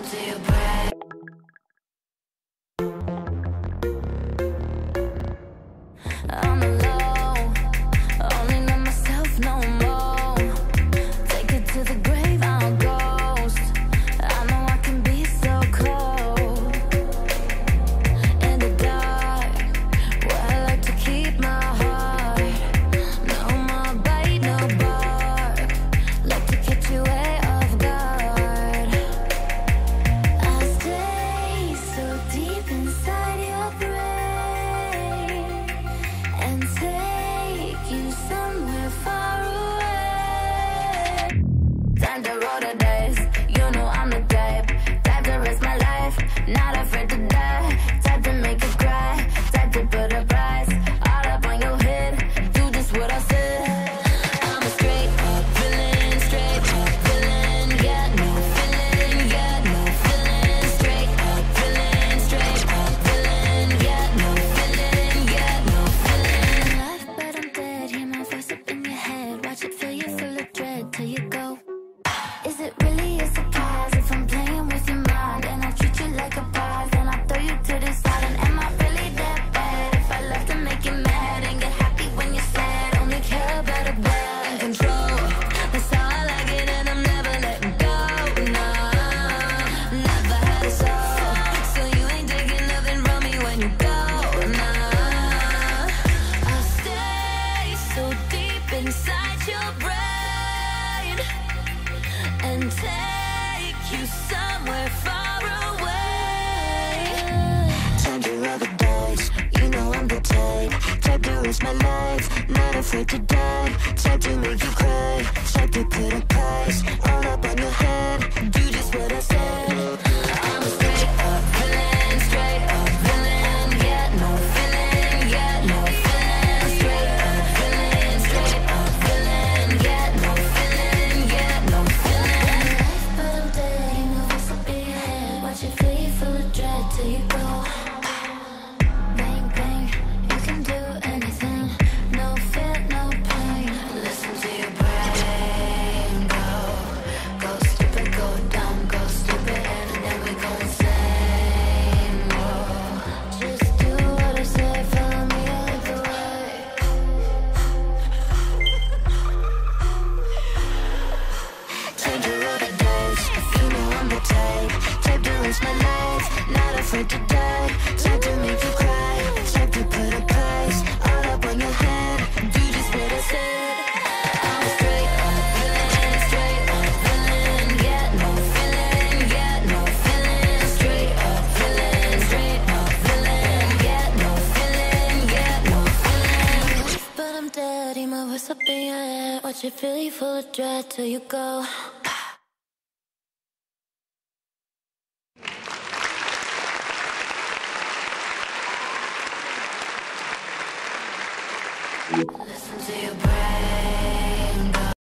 till you break. I'm alone, only know myself no more. Take it to the grave, I'm a ghost. I know I can be so cold. In the dark, where I like to keep my heart. No more bite, no bark. Like to catch you way off guard. I stay so deep inside your brain and take you somewhere far away. Time to roll the dice, you know I'm the type to risk my life, not afraid to die. Type to make you cry, type to put a price all up on your head. Do just what I said. I'm a straight up villain, yeah, no feeling, yeah, no feeling. Straight up villain, yeah, no feeling, yeah, no feeling. Life, but I'm dead, hear my voice up in your head. Watch it fill you full of dread till you go. Is it really a surprise if I'm playing with your mind and I treat you like a prize and I throw you to the side? And am I really that bad if I love to make you mad and get happy when you're sad? Only care about a bad and control. That's how I like it and I'm never letting go. Nah, never had a soul, so you ain't taking nothing from me when you go. Nah, I'll stay so deep inside your brain and take you somewhere far away. Time to roll the dice, you know I'm the type to risk my life, not afraid to die. Type to make you cry, type to put a price all up on your head. Do just what I said. I'm a straight up villain, yeah, no feeling, yeah, no feeling. Straight up villain, yeah, no feeling, yeah, no feeling. But I'm dead, you know what's up in your head. Watch it fill you full of dread till you go. Bang, bang, you can do anything. No fear, no pain. Listen to your brain. Go stupid, go dumb, go stupid, and then we go insane. Whoa. Just do what I say, follow me all the way. Time to roll the dice, you know I'm the type to risk my life, not afraid to die. Type to make you cry, type to put a price all up on your head. Do just what I said. I'm a straight up villain, yeah, no feeling, yeah, no feeling. Straight up villain, yeah, no feeling, yeah, no feeling. But I'm dead, hear my voice up in your head. Watch it fill you full of dread till you go. Listen to your brain.